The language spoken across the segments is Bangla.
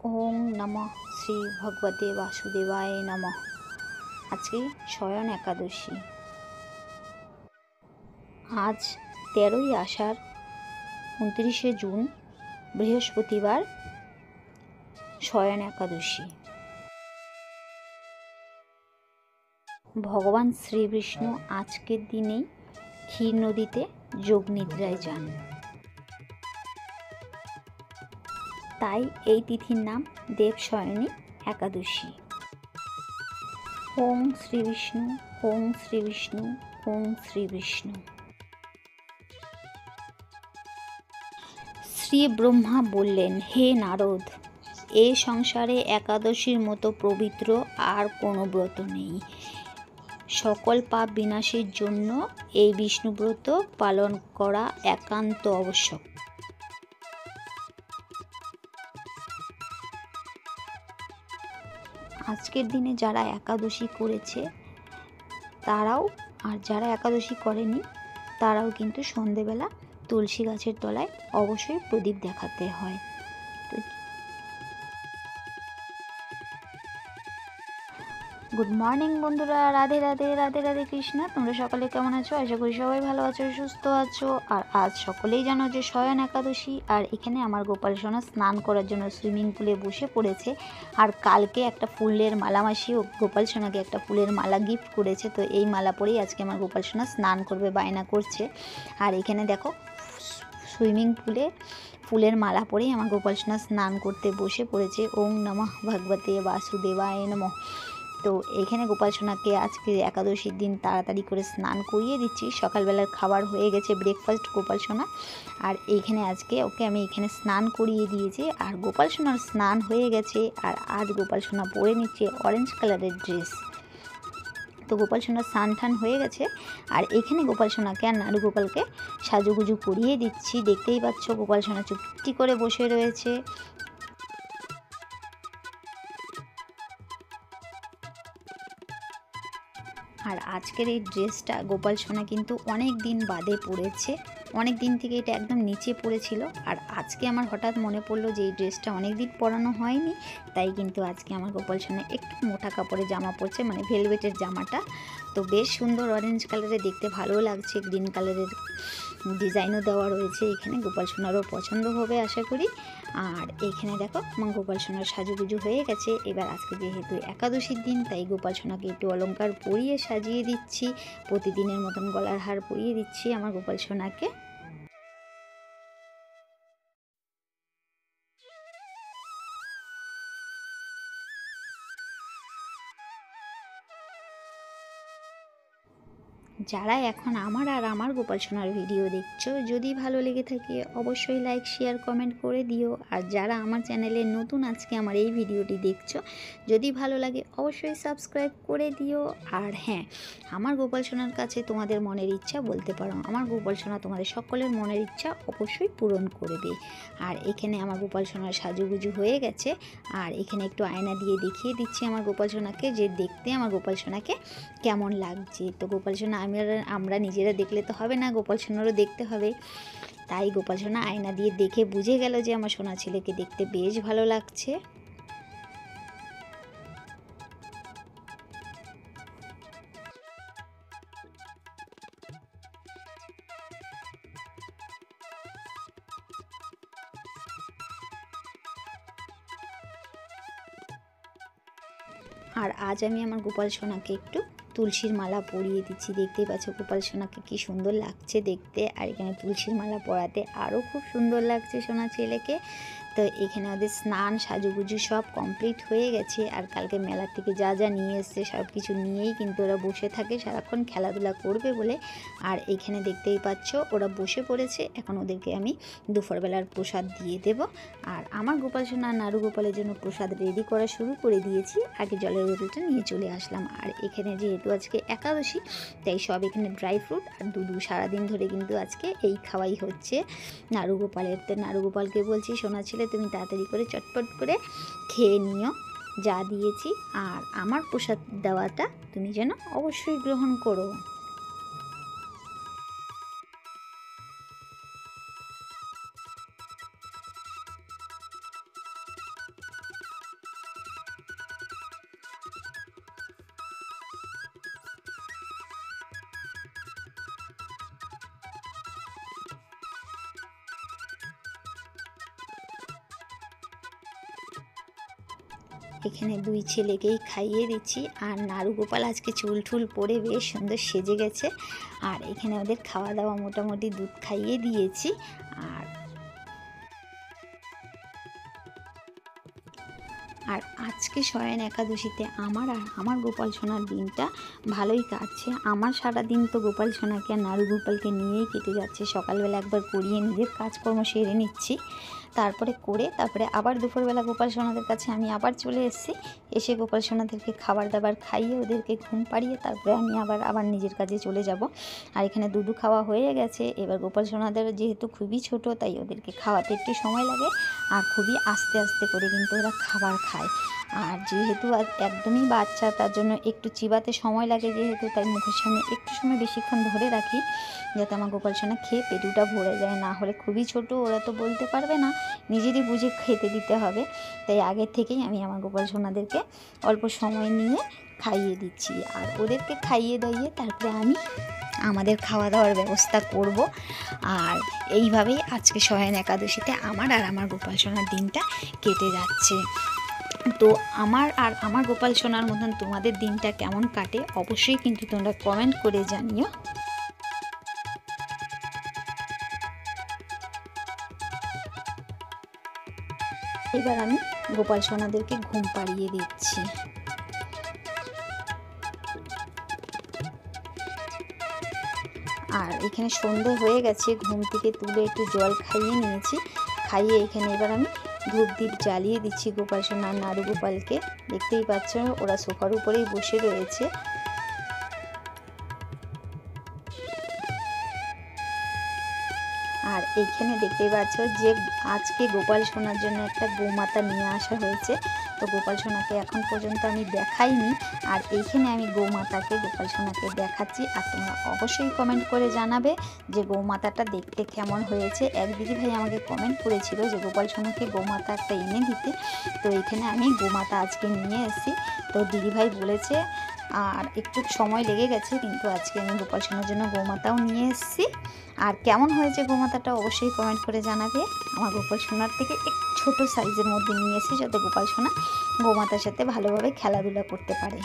ওম নমঃ শ্রী ভগবতে বাসুদেবায় নমঃ। আজকে শয়ন একাদশী। আজ 13ই আষাঢ় 29শে জুন বৃহস্পতিবার, শয়ন একাদশী। ভগবান শ্রীবিষ্ণু আজকের দিনেই ক্ষীর নদীতে যোগ নিদ্রায় যান, তাই এই তিথির নাম দেবশয়নী একাদশী। ওম শ্রী বিষ্ণু, ওম শ্রী বিষ্ণু, ওম শ্রী বিষ্ণু। শ্রী ব্রহ্মা বললেন, হে নারদ, এ সংসারে একাদশীর মতো পবিত্র আর কোনো ব্রত নেই। সকল পাপ বিনাশের জন্য এই বিষ্ণুব্রত পালন করা একান্ত আবশ্যক। আজকের দিনে যারা একাদশী করেছে তারাও, আর যারা একাদশী করেনি তারাও কিন্তু সন্ধেবেলা তুলসী গাছের তলায় অবশ্যই প্রদীপ দেখাতে হয়। গুড মর্নিং বন্ধুরা, রাধে রাধে, রাধে রাধে কৃষ্ণা। তোমরা সকলে কেমন আছো? আশা করি সবাই ভালো আছো, সুস্থ আছো। আর আজ সকলেই জানো যে শয়ন একাদশী। আর এখানে আমার গোপাল সোনা স্নান করার জন্য সুইমিং পুলে বসে পড়েছে। আর কালকে একটা ফুলের মালা মাসি ও গোপাল সোনাকে একটা ফুলের মালা গিফট করেছে, তো এই মালা পরেই আজকে আমার গোপাল সোনা স্নান করবে, বায়না করছে। আর এখানে দেখো সুইমিং পুলে ফুলের মালা পরেই আমার গোপাল সোনা স্নান করতে বসে পড়েছে। ওম নমঃ ভগবতে বাসুদেবায় নমঃ। তো এইখানে গোপাল সোনাকে আজকে একাদশীর দিন তাড়াতাড়ি করে স্নান করিয়ে দিচ্ছি। সকালবেলার খাবার হয়ে গেছে, ব্রেকফাস্ট গোপাল সোনা। আর এইখানে আজকে ওকে আমি এখানে স্নান করিয়ে দিয়েছি। আর গোপাল সোনার স্নান হয়ে গেছে। আর আজ গোপাল সোনা পরে নিচ্ছে অরেঞ্জ কালারের ড্রেস। তো গোপাল সোনার স্নান টান হয়ে গেছে। আর এখানে গোপাল সোনাকে আর নাড়ু গোপালকে সাজুগুজু করিয়ে দিচ্ছি। দেখতেই পাচ্ছ গোপাল সোনা চুপটি করে বসে রয়েছে। আর আজকের এই ড্রেসটা গোপাল সোনা কিন্তু অনেক দিন বাদে পরেছে, অনেক দিন থেকে এটা একদম নিচে পড়েছিল। আর আজকে আমার হঠাৎ মনে পড়লো যে এই ড্রেসটা অনেক দিন পরানো হয়নি, তাই কিন্তু আজকে আমার গোপাল সোনা একটু মোটা কাপড়ের জামা পরছে, মানে ভেলভেটের জামাটা। তো বেশ সুন্দর অরেঞ্জ কালারে, দেখতে ভালো লাগছে। গ্রিন কালারের ডিজাইনও দেওয়া রয়েছে এখানে, গোপাল সোনারও পছন্দ হবে আশা করি। আর এইখানে দেখো আমার গোপাল সোনার সাজুগুজু হয়ে গেছে। এবার আজকে যেহেতু একাদশীর দিন, তাই গোপাল সোনাকে একটু অলংকার পরিয়ে সাজিয়ে দিচ্ছি। প্রতিদিনের মতন গলার হার পরিয়ে দিচ্ছি আমার গোপাল সোনাকে। যারা এখন আমার আর আমার গোপাল সোনার ভিডিও দেখছো, যদি ভালো লেগে থাকে অবশ্যই লাইক শেয়ার কমেন্ট করে দিও। আর যারা আমার চ্যানেলে নতুন আজকে আমার এই ভিডিওটি দেখছো, যদি ভালো লাগে অবশ্যই সাবস্ক্রাইব করে দিও। আর হ্যাঁ, আমার গোপাল সোনার কাছে তোমাদের মনের ইচ্ছা বলতে পারো, আমার গোপাল সোনা তোমাদের সকলের মনের ইচ্ছা অবশ্যই পূরণ করবে। আর এখানে আমার গোপাল সোনার সাজুগুজু হয়ে গেছে। আর এখানে একটু আয়না দিয়ে দেখিয়ে দিচ্ছি আমার গোপাল সোনাকে যে দেখতে আমার গোপাল সোনাকে কেমন লাগছে। তো গোপাল সোনা আমরা নিজেরা দেখলে তো হবে না, গোপাল সোনারও দেখতে হবে। তাই গোপাল সোনা আয়না দিয়ে দেখে বুঝে গেল যে আমার সোনা ছেলেকে দেখতে বেশ ভালো লাগছে। আর আজ আমি আমার গোপাল সোনাকে একটু তুলসীর মালা পরিয়ে দিচ্ছি। দেখতেই পাচ্ছ গোপাল সোনাকে কি সুন্দর লাগছে দেখতে। আর এখানে তুলসীর মালা পরাতে আরও খুব সুন্দর লাগছে সোনা ছেলেকে। তো এখানে ওদের স্নান সাজুগুজু সব কমপ্লিট হয়ে গেছে। আর কালকে মেলার থেকে যা যা নিয়ে এসছে সব কিছু নিয়েই কিন্তু ওরা বসে থাকে সারাক্ষণ খেলাধুলা করবে বলে। আর এইখানে দেখতেই পাচ্ছ ওরা বসে পড়েছে। এখন ওদেরকে আমি দুপুরবেলার প্রসাদ দিয়ে দেব। আর আমার গোপাল সোনা নাড়ু গোপালের জন্য প্রসাদ রেডি করা শুরু করে দিয়েছি। আগে জলের বোতলটা নিয়ে চলে আসলাম। আর এখানে যেহেতু আজকে একাদশী, তাই সব এখানে ড্রাই ফ্রুট আর দুধ সারাদিন ধরে কিন্তু আজকে এই খাওয়াই হচ্ছে নাড়ু গোপালের। তো নাড়ু গোপালকে বলছি, সোনা ছেলে তুমি তাড়াতাড়ি করে চটপট করে খেয়ে নিও যা দিয়েছি। আর আমার প্রসাদ দেওয়াটা তুমি যেন অবশ্যই গ্রহণ করো। এখানে দুই ছেলেকেই খাইয়ে দিচ্ছি। আর নাড়ু গোপাল আজকে চুল ঠুল পরে বেশ সুন্দর সেজে গেছে। আর এখানে ওদের খাওয়া দাওয়া মোটামুটি দুধ খাইয়ে দিয়েছি। আর আজকে শয়ন একাদশীতে আমার আর আমার গোপাল সোনার দিনটা ভালোই কাটছে। আমার সারা দিন তো গোপাল সোনাকে আর নাড়ু গোপালকে নিয়েই কেটে যাচ্ছে। সকালবেলা একবার করিয়ে নিজের কাজকর্ম সেরে নিচ্ছি, তারপরে আবার দুপুরবেলা গোপাল সোনাদের কাছে আমি আবার চলে এসে গোপাল সোনাদেরকে খাবার দাবার খাইয়ে ওদেরকে ঘুম পাড়িয়ে তারপরে আমি আবার নিজের কাজে চলে যাব। আর এখানে দুধু খাওয়া হয়ে গেছে। এবার গোপাল সোনাদের যেহেতু খুবই ছোট, তাই ওদেরকে খাওয়াতে একটু সময় লাগে আর খুবই আস্তে আস্তে করে কিন্তু ওরা খাবার খায়। আর যেহেতু একদমই বাচ্চা, তার জন্য একটু চিবাতে সময় লাগে যেহেতু, তাই মুখের সামনে একটু সময় বেশিক্ষণ ধরে রাখি যাতে আমার গোপাল সোনা খেয়ে পেটুটা ভরে যায়। না হলে খুবই ছোট, ওরা তো বলতে পারবে না, নিজেরই বুঝে খেতে দিতে হবে। তাই আগের থেকেই আমি আমার গোপাল সোনাদেরকে অল্প সময় নিয়ে খাইয়ে দিচ্ছি। আর ওদেরকে খাইয়ে দাইয়ে তারপরে আমি আমাদের খাওয়া দাওয়ার ব্যবস্থা করব। আর এইভাবেই আজকে শয়ন একাদশীতে আমার আর আমার গোপাল সোনার দিনটা কেটে যাচ্ছে। তো আমার গোপাল সোনার মতন তোমাদের দিনটা কেমন কাটে অবশ্যই কিন্তু তোমরা কমেন্ট করে জানিও। এবার আমি গোপাল সোনাদেরকে ঘুম পাড়িয়ে দিচ্ছি। আর এখানে সন্ধে হয়ে গেছে, ঘুম থেকে তুলে একটু জল খাইয়ে নিয়েছি। খাইয়ে এখানে এবার আমি ধূপ দ্বীপ জ্বালিয়ে দিচ্ছি গোপাল সোনা আর নাড়ু গোপালকে। দেখতেই পাচ্ছ ওরা সোফার উপরেই বসে রয়েছে। আর এইখানে দেখতেই পাচ্ছ যে আজকে গোপাল সোনার জন্য একটা গোমাতা নিয়ে আসা হয়েছে। তো গোপাল সোনাকে এখন পর্যন্ত আমি দেখাইনি, আর এইখানে আমি গোমাতাকে গোপাল সোনাকে দেখাচ্ছি। আর তোমরা অবশ্যই কমেন্ট করে জানাবে যে গোমাতাটা দেখতে কেমন হয়েছে। এক দিদিভাই আমাকে কমেন্ট করেছিল যে গোপাল সোনাকে গোমাতা একটা এনে দিতে। তো এইখানে আমি গোমাতা আজকে নিয়ে এসেছি। তো দিদিভাই বলেছে, আর একটু সময় লেগে গেছে, কিন্তু আজকে আমি গোপাল সোনার জন্য গোমাতাও নিয়ে এসেছি। আর কেমন হয়েছে গোমাতাটা অবশ্যই কমেন্ট করে জানাবে। আমার গোপাল সোনার থেকে একটু ছোটো সাইজের মধ্যে নিয়ে এসেছি যাতে গোপাল সোনা গোমাতার সাথে ভালোভাবে খেলাধুলা করতে পারে।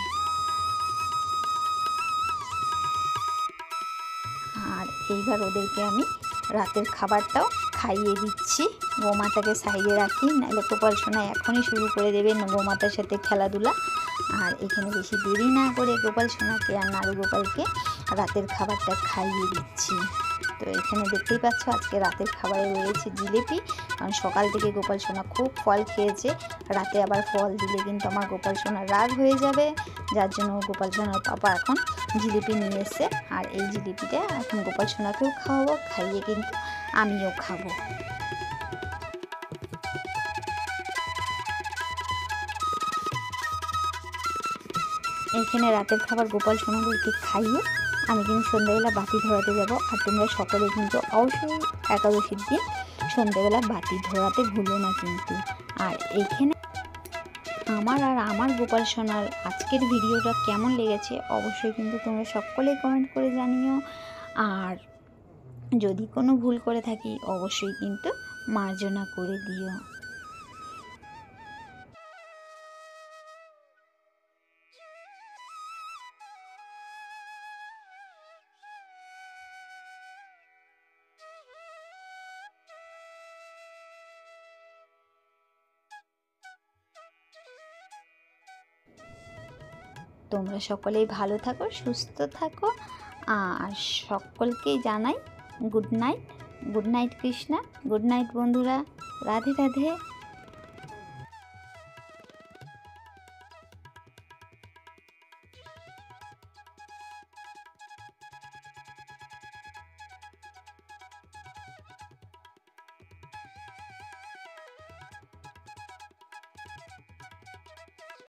আর এইবার ওদেরকে আমি রাতের খাবারটাও খাইয়ে দিচ্ছি। গোমাতাকে সাইডে রাখি, নাহলে গোপাল সোনা এখনই শুরু করে দেবে গোমাতার সাথে খেলাধুলা। আর এখানে বেশি দেরি না করে গোপাল সোনাকে আর নাড়ু গোপালকে রাতের খাবারটা খাইয়ে দিচ্ছি। তো এখানে দেখতেই পাচ্ছ আজকে রাতের খাবারে রয়েছে জিলিপি, কারণ সকাল থেকে গোপাল সোনা খুব ফল খেয়েছে। রাতে আবার ফল দিলে কিন্তু আমার গোপাল সোনার রাগ হয়ে যাবে, যার জন্য গোপাল সোনার পাপা এখন জিলিপি নিয়ে এসছে। আর এই জিলিপিটা এখন গোপাল সোনাকেও খাওয়াবো, খাইয়ে কিন্তু আমিও খাবো। এইখানে রাতের খাবার গোপাল সোনাদেরকে খাইয়ে আমি কিন্তু সন্ধ্যাবেলা বাতি ধরাতে যাব। আর তোমরা সকলে কিন্তু অবশ্যই একাদশীর দিন সন্ধ্যাবেলা বাতি ধরাতে ভুলো না কিন্তু। আর এইখানে আমার গোপাল সোনার আজকের ভিডিওটা কেমন লেগেছে অবশ্যই কিন্তু তোমরা সকলেই কমেন্ট করে জানিও। আর যদি কোনো ভুল করে থাকি অবশ্যই কিন্তু মার্জনা করে দিও। তোমরা সকলেই ভালো থাকো, সুস্থ থাকো। আর সকলকেই জানাই good night. Good night Krishna, good night বন্ধুরা, রাধে রাধে।